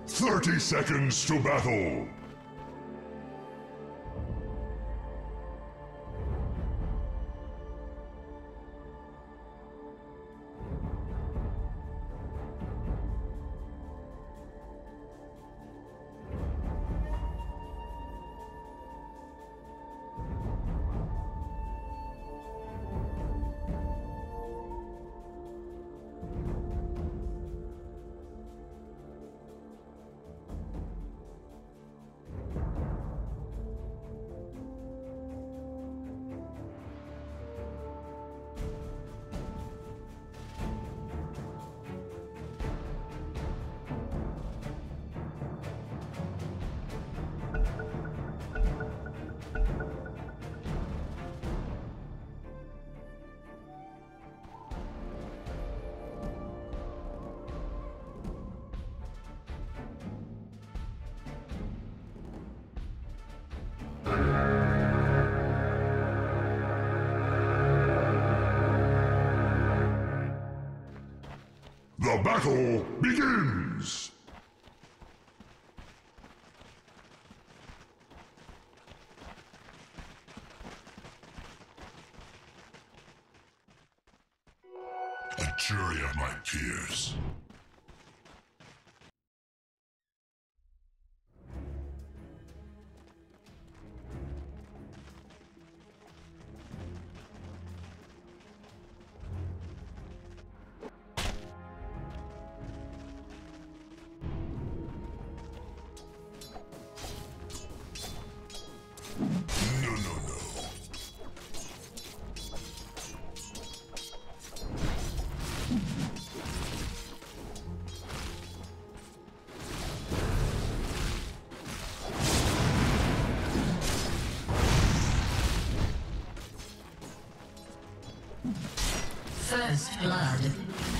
30 seconds to battle! The battle begins! A jury of my peers. First blood.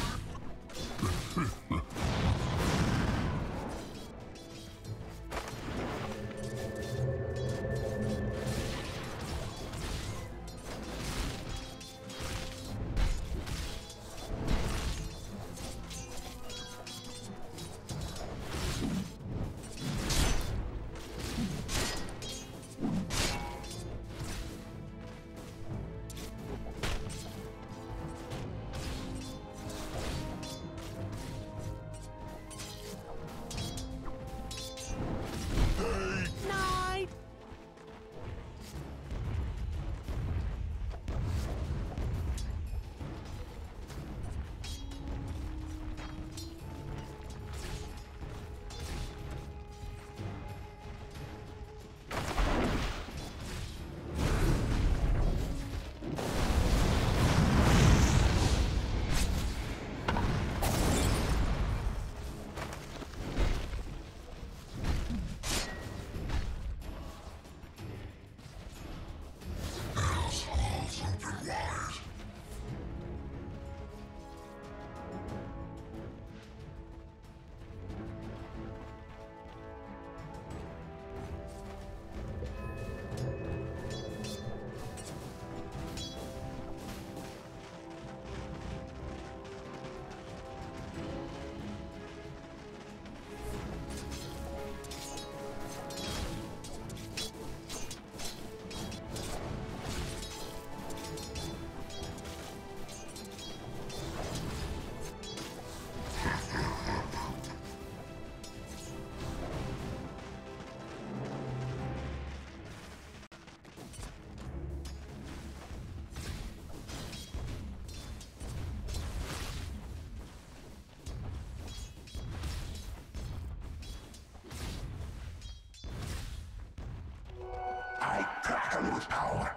I crackle with power.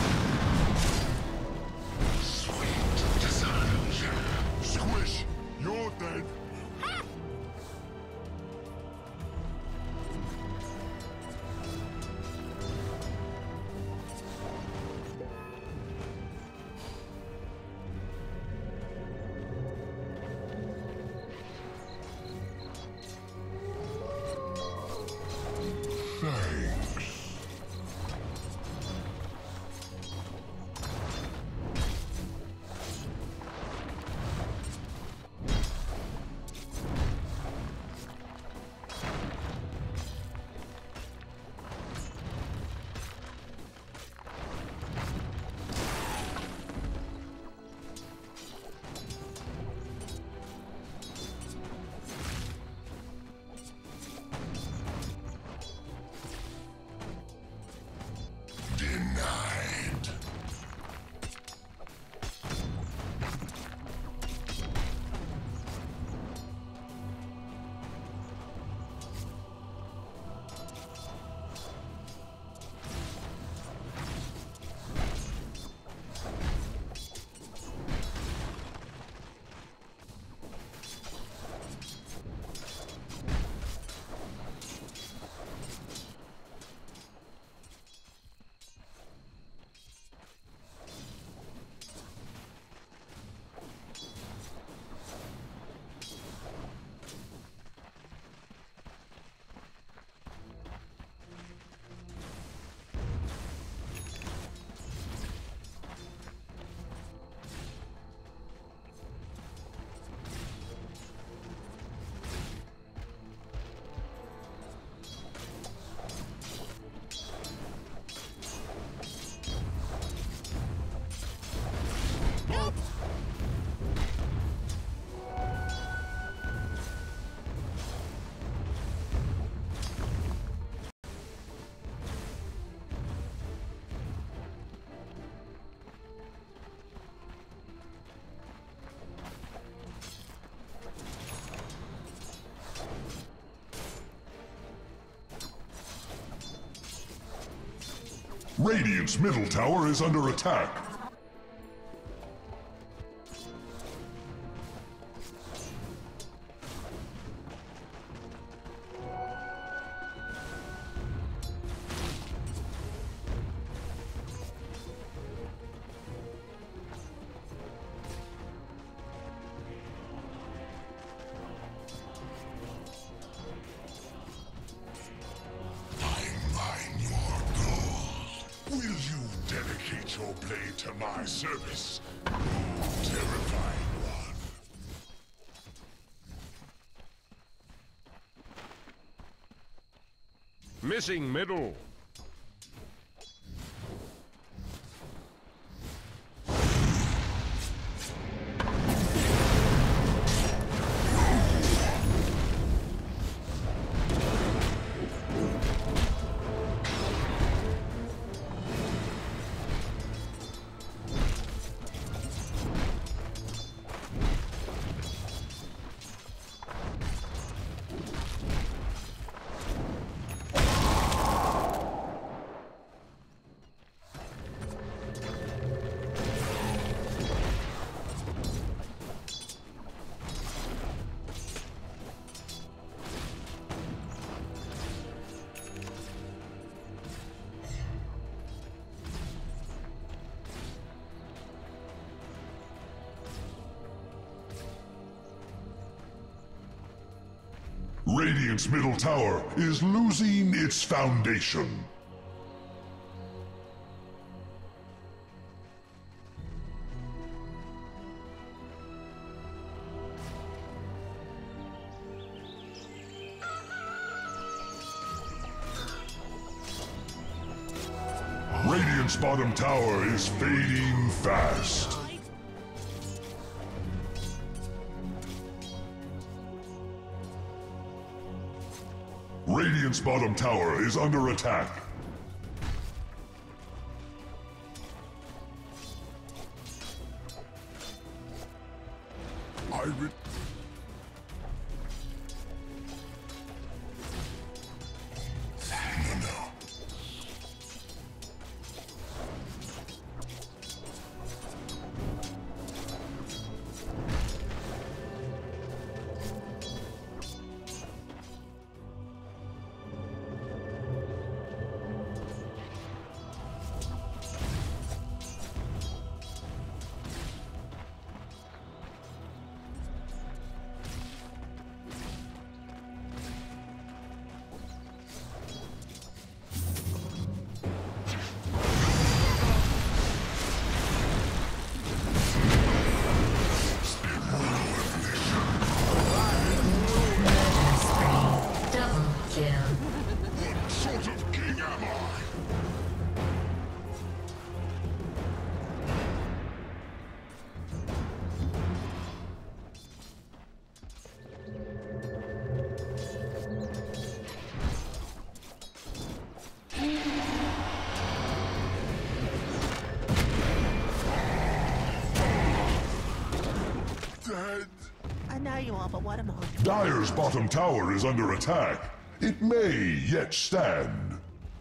Squish your Radiant's middle tower is under attack. Will you dedicate your blade to my service? Terrifying one. Missing middle. Radiant's middle tower is losing its foundation. Radiant's bottom tower is fading fast. Radiant's bottom tower is under attack. I know you are, but what am I? Dire's bottom tower is under attack. It may yet stand.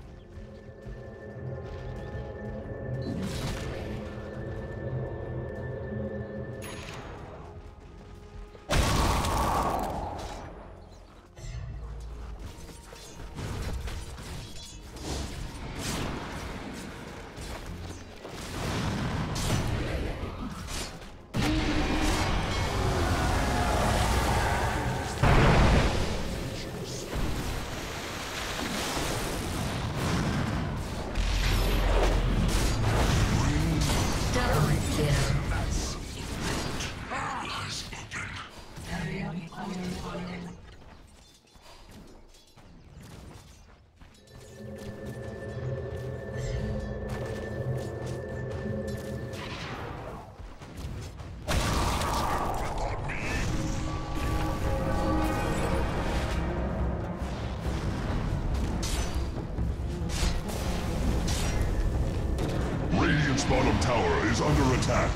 Radiant's bottom tower is under attack.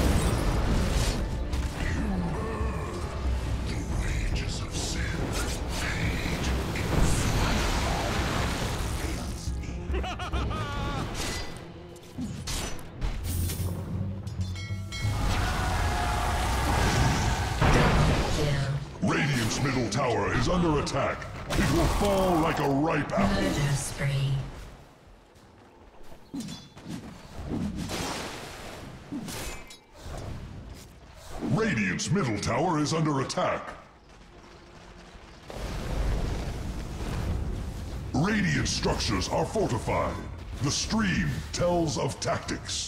The wages of sin. Radiant's middle tower is under attack. It will fall like a ripe apple. Murder spree. Radiant's middle tower is under attack. Radiant structures are fortified. The stream tells of tactics.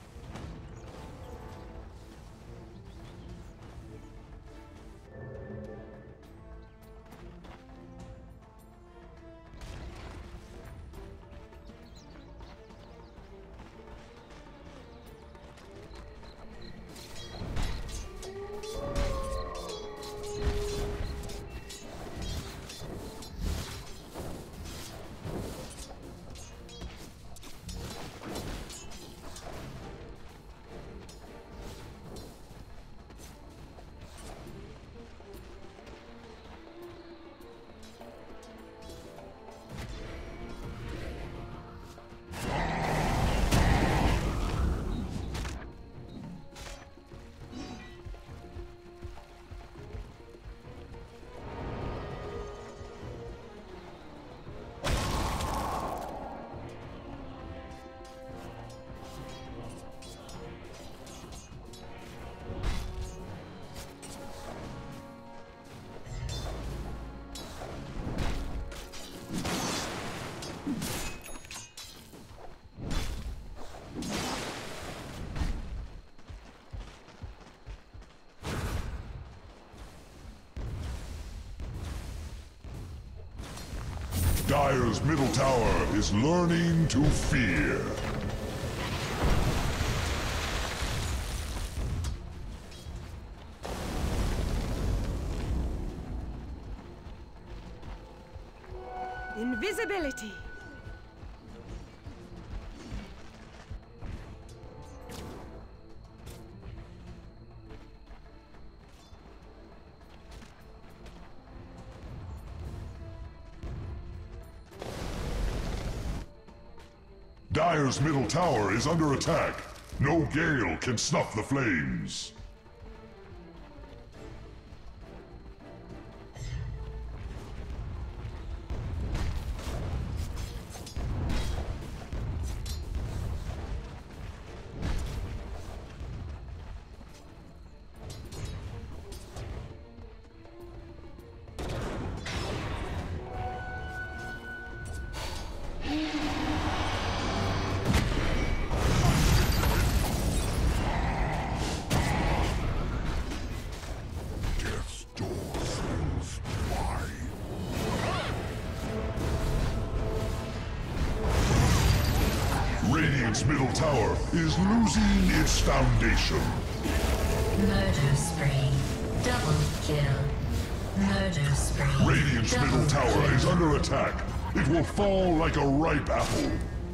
Dire's middle tower is learning to fear. Invisibility. Dire's middle tower is under attack. No gale can snuff the flames. Radiant's middle tower is losing its foundation. Murder spree. Double kill. Murder spree. Radiant's middle tower is under attack. It will fall like a ripe apple.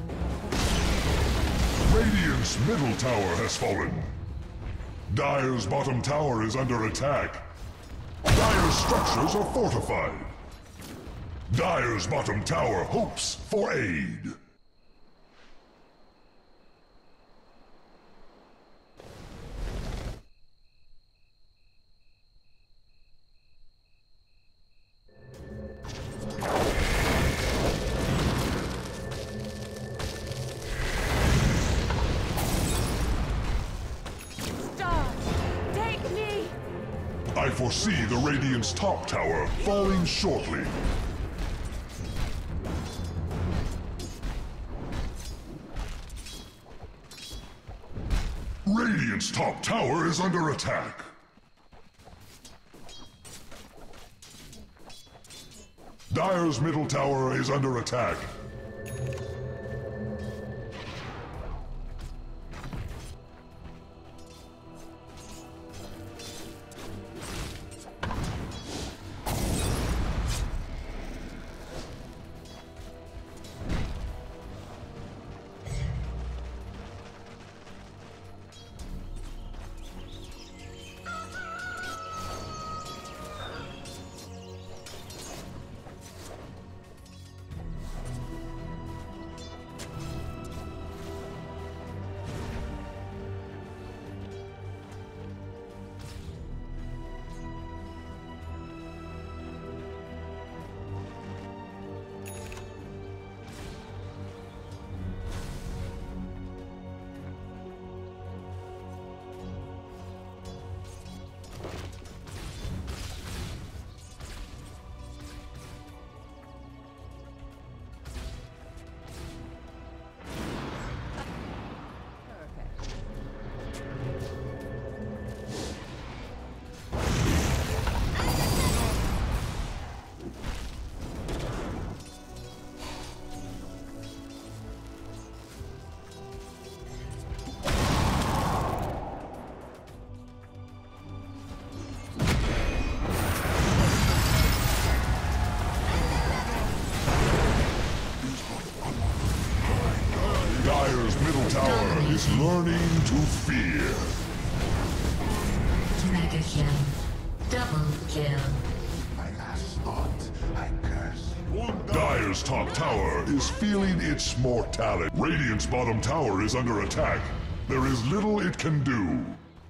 Radiant's middle tower has fallen. Dire's bottom tower is under attack. Dire's structures are fortified. Dire's bottom tower hopes for aid. I foresee the Radiant's top tower falling shortly. Radiant's top tower is under attack. Dire's middle tower is under attack. Dire's middle tower is learning to fear. Mega kill. Double kill. My last thought, I curse. Dire's top tower is feeling its mortality. Radiant's bottom tower is under attack. There is little it can do.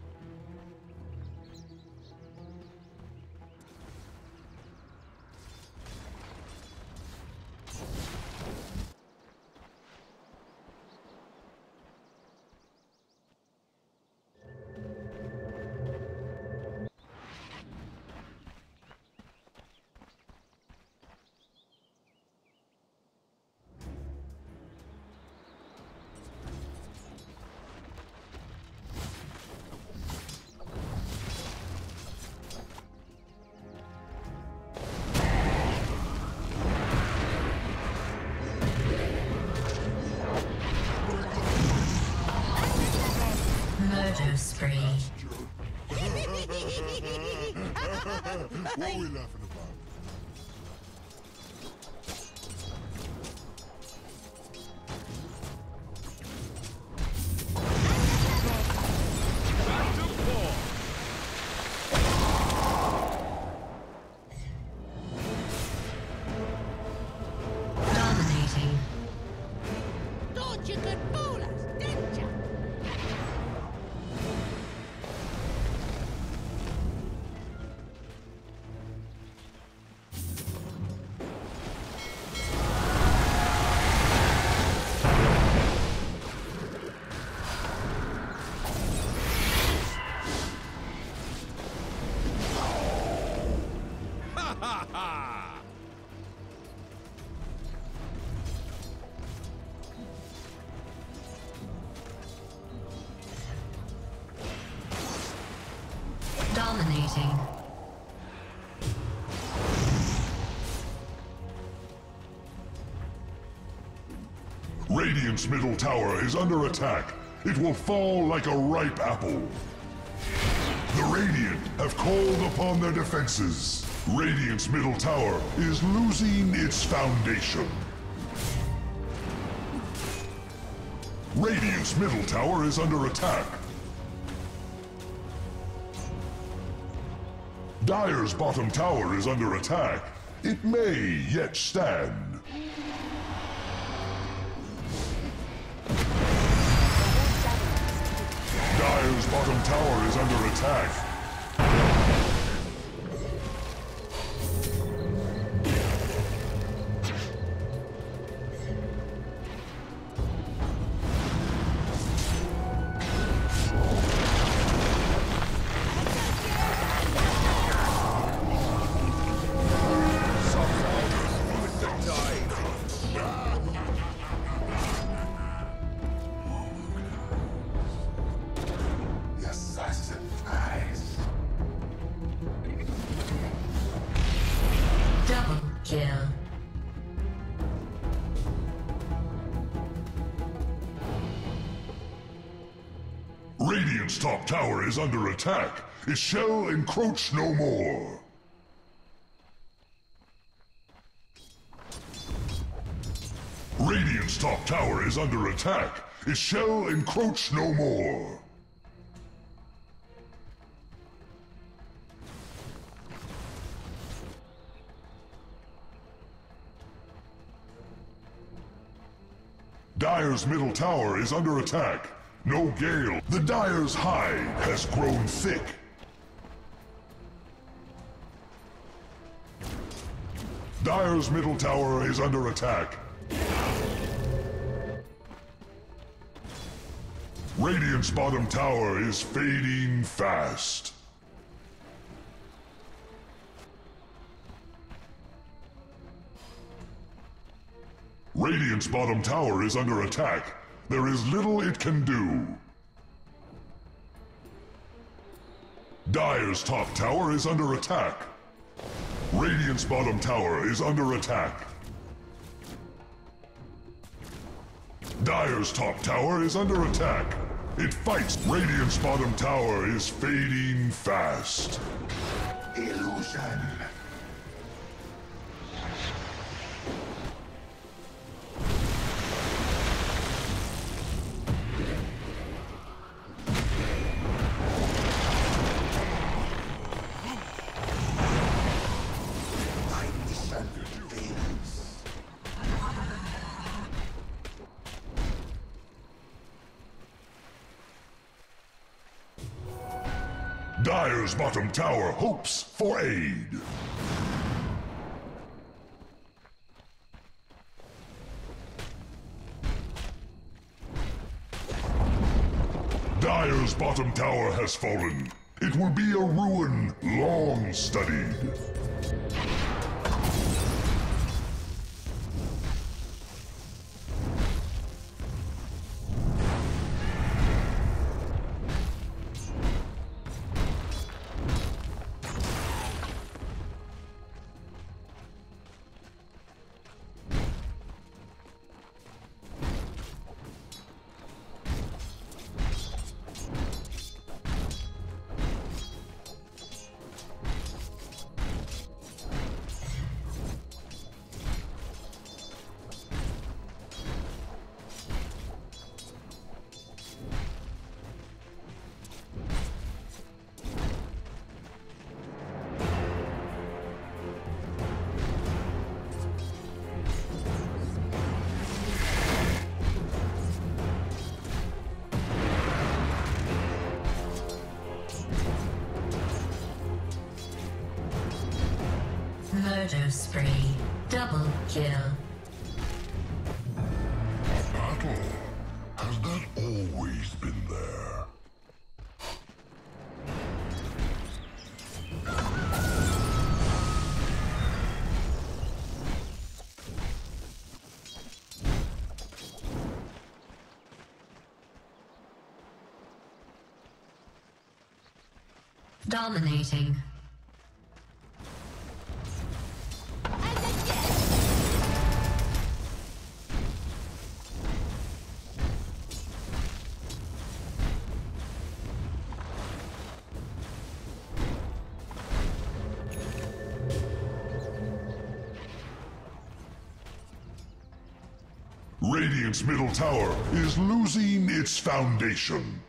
Murder spree. What are we laughing about? Dominating. Thought you could fool us, didn't you? Dominating. Radiant's middle tower is under attack. It will fall like a ripe apple. The Radiant have called upon their defenses. Radiant's middle tower is losing its foundation. Radiant's middle tower is under attack. Dire's bottom tower is under attack. It may yet stand. Dire's bottom tower is under attack. Double kill. Radiant's top tower is under attack. It shall encroach no more. Radiant's top tower is under attack. It shall encroach no more. Dire's middle tower is under attack. No gale. The Dire's hide has grown thick. Dire's middle tower is under attack. Radiant's bottom tower is fading fast. Radiant's bottom tower is under attack. There is little it can do. Dire's top tower is under attack. Radiant's bottom tower is under attack. Dire's top tower is under attack. It fights. Radiant's bottom tower is fading fast. Illusion. Dire's bottom tower hopes for aid. Dire's bottom tower has fallen. It will be a ruin long studied. Murder spree. Double kill. Battle? Has that always been there? Dominating. Radiant's middle tower is losing its foundation.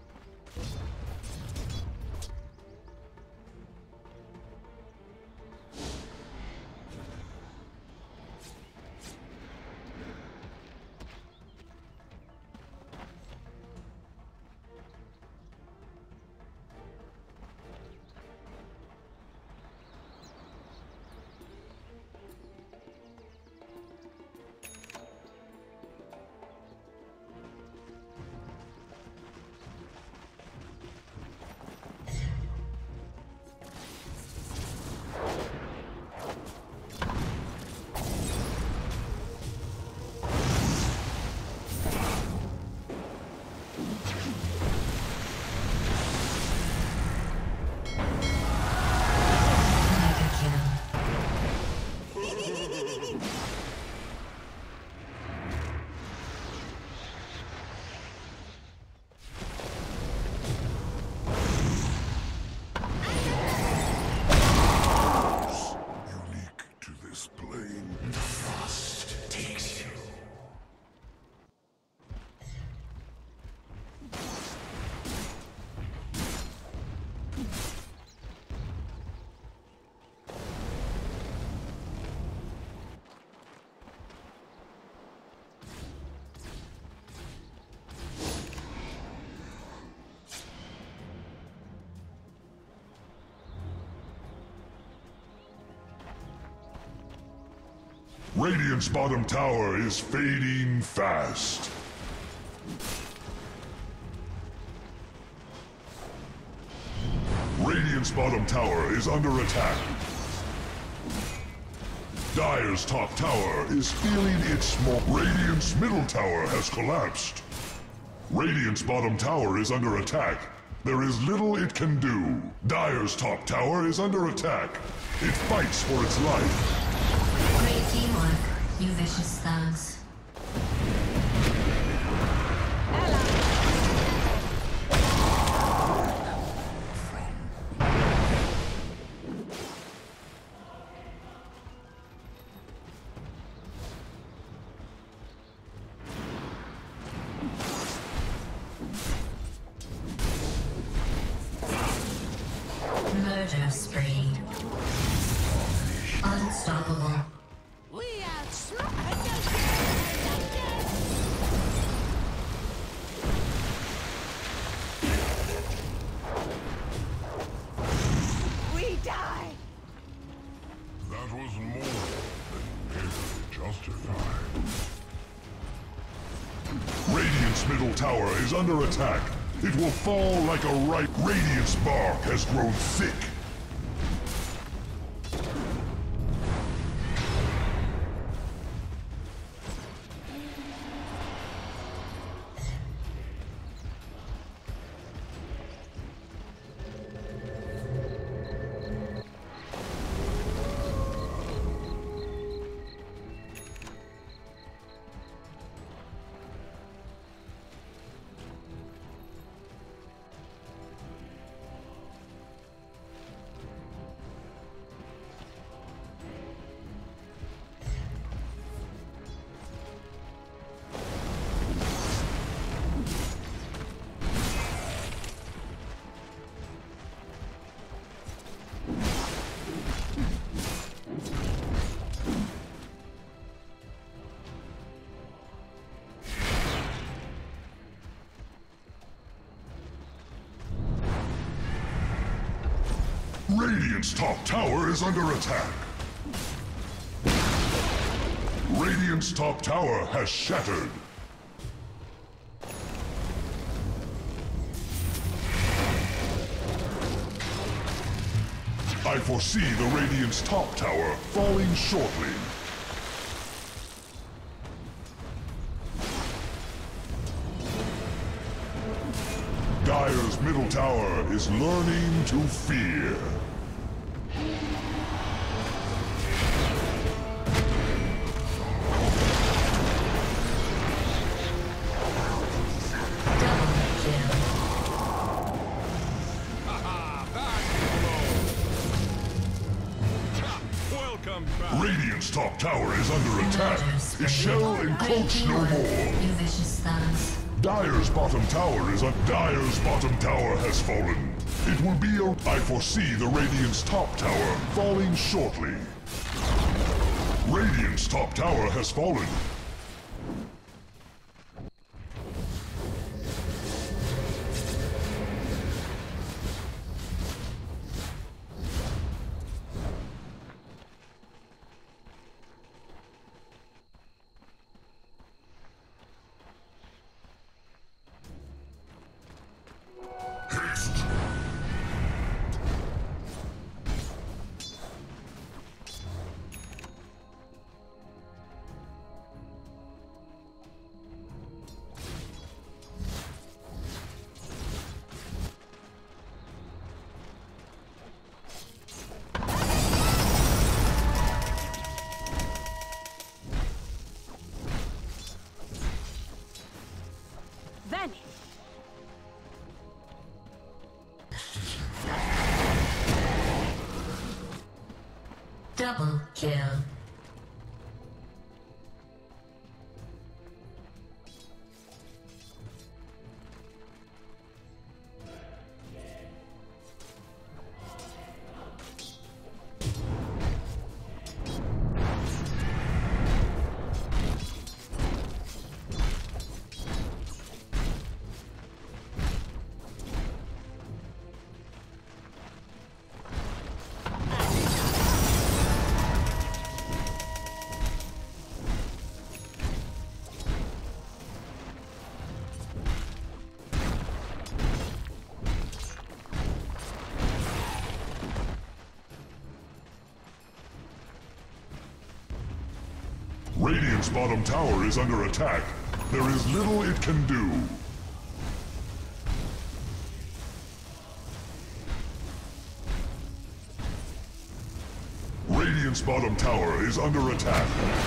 Radiant's bottom tower is fading fast. Radiant's bottom tower is under attack. Dire's top tower is feeling its smoke. Radiant's middle tower has collapsed. Radiant's bottom tower is under attack. There is little it can do. Dire's top tower is under attack. It fights for its life. Great teamwork, you vicious thugs. Murder spree. Unstoppable. We outsmarted the middle tower is under attack. It will fall like a ripe. Radiant's bark has grown thick. Radiant's top tower is under attack. Radiant's top tower has shattered. I foresee the Radiant's top tower falling shortly. Dire's middle tower is learning to fear. Radiant's top tower is under attack. It shall encroach no more. You vicious thugs. Dire's bottom tower is Dire's bottom tower has fallen. It will be a... I foresee the Radiant's top tower falling shortly. Radiant's top tower has fallen. Double kill. Radiant's bottom tower is under attack. There is little it can do. Radiant's bottom tower is under attack.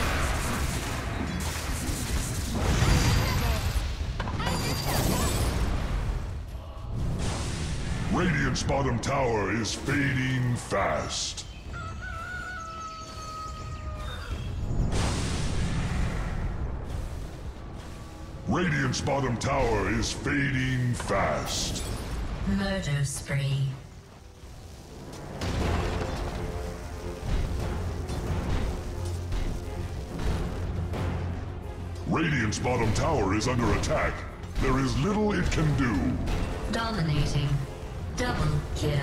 Radiant's bottom tower is fading fast. Radiant's bottom tower is fading fast. Murder spree. Radiant's bottom tower is under attack. There is little it can do. Dominating. Double kill.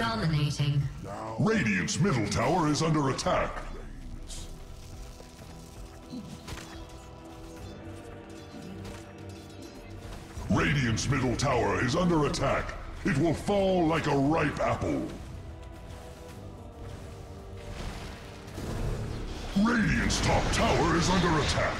Dominating. Radiant's middle tower is under attack. Radiant's middle tower is under attack. It will fall like a ripe apple. Radiant's top tower is under attack.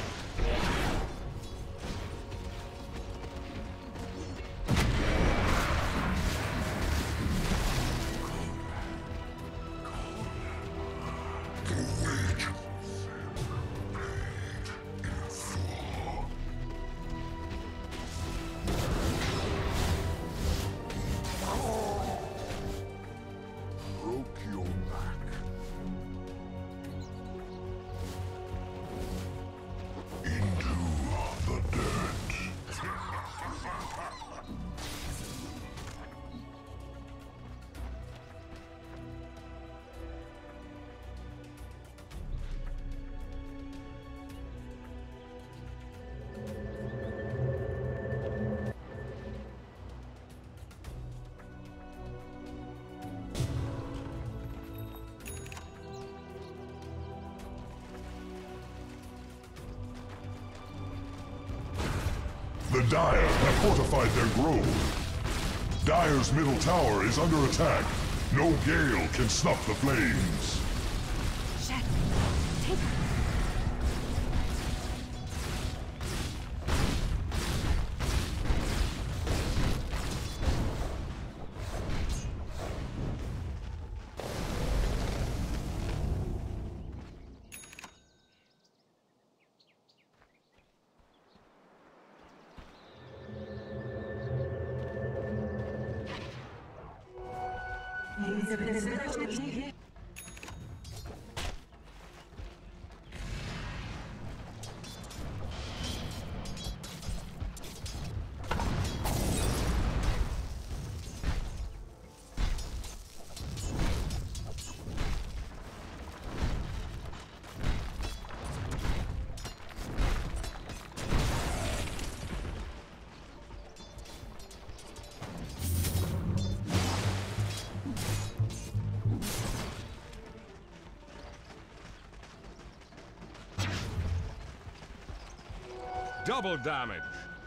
The Dire have fortified their grove. Dire's middle tower is under attack. No gale can snuff the flames. Double damage.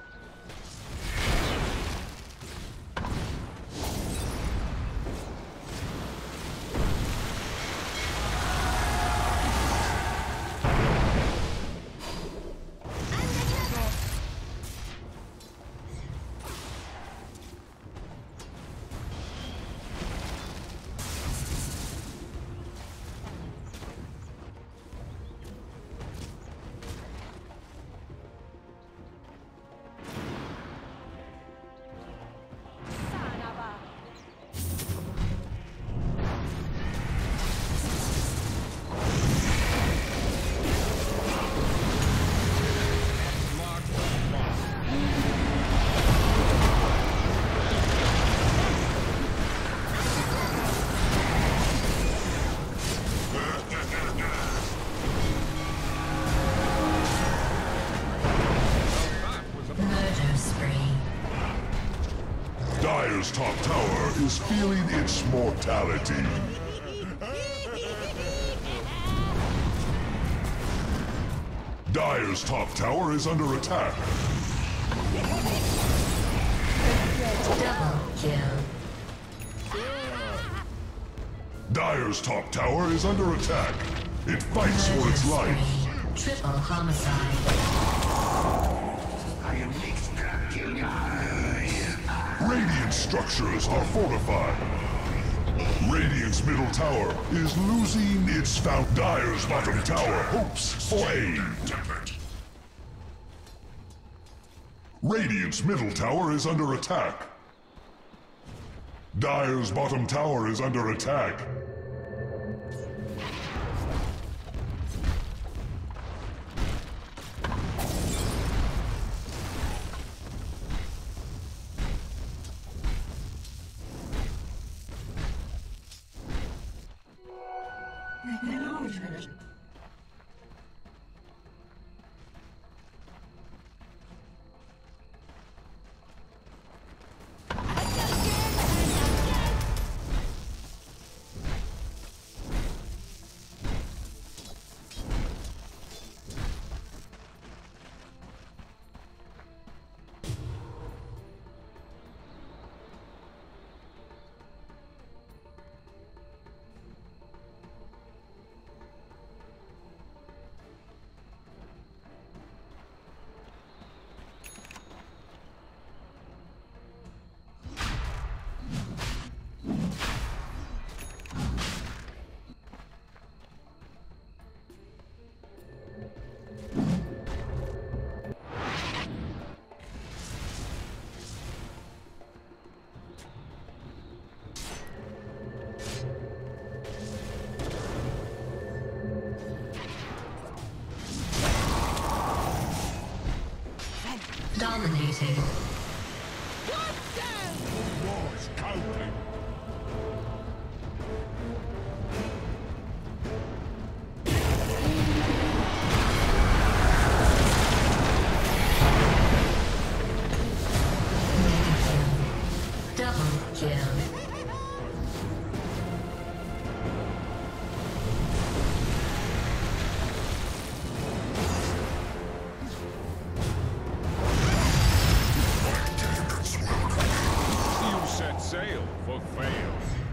Dire's top tower is feeling its mortality. Dire's top tower is under attack. Double kill. Dire's top tower is under attack. It fights for its life. Triple homicide. Radiant structures are fortified. Radiant's middle tower is losing its found. Dire's bottom tower hopes for aid. Radiant's middle tower is under attack. Dire's bottom tower is under attack. Dominating. One down! War's counting. Double kill. You set sail for fail.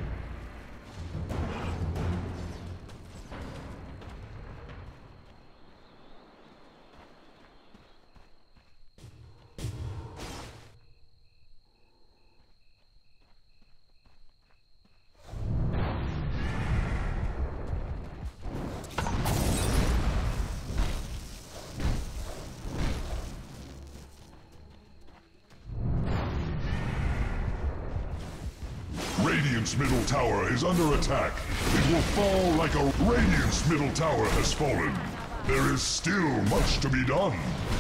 Radiant's middle tower is under attack. It will fall like a... Radiant's middle tower has fallen. There is still much to be done.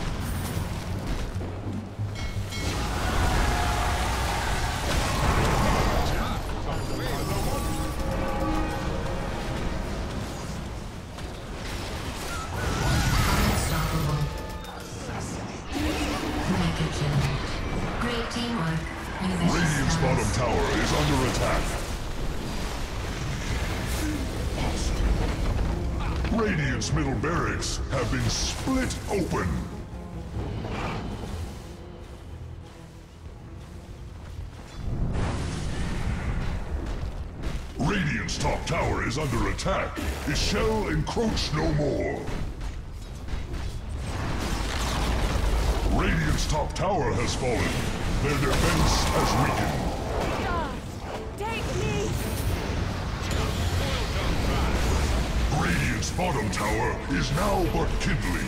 Unstoppable. Mega kill. Great teamwork. You vicious Radiant's thugs. bottom tower is under attack. Radiant's middle barracks have been split open. Radiant's top tower is under attack. It shall encroach no more. Radiant's top tower has fallen. Their defense has weakened. Take me! Radiant's bottom tower is now but kindling.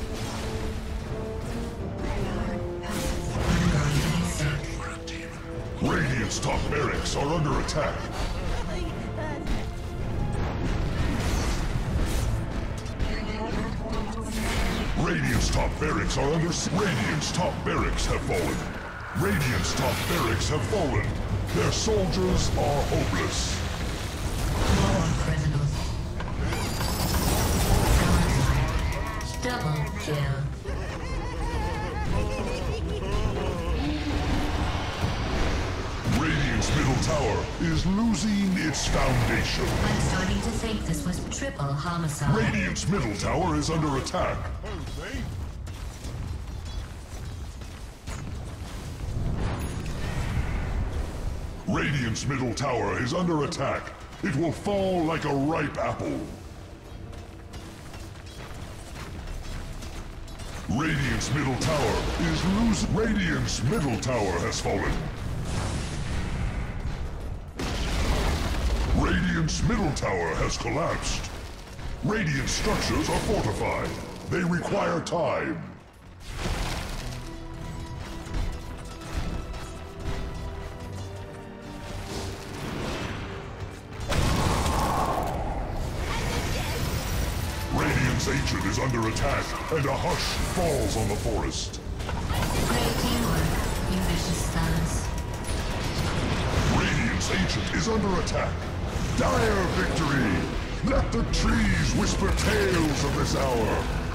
Radiant's top barracks are under attack. Radiant's top barracks are under... Radiant's top barracks have fallen. Radiant's top barracks have fallen. Their soldiers are hopeless. More criminals. Double kill. Radiant's middle tower is losing its foundation. I'm starting to think this was triple homicide. Radiant's middle tower is under attack. Radiant's middle tower is under attack. It will fall like a ripe apple. Radiant's middle tower is losing. Radiant's middle tower has fallen. Radiant's middle tower has collapsed. Radiant structures are fortified. They require time. Radiant's ancient is under attack, and a hush falls on the forest. Great teamwork, you vicious thugs. Radiant's ancient is under attack. Dire victory! Let the trees whisper tales of this hour.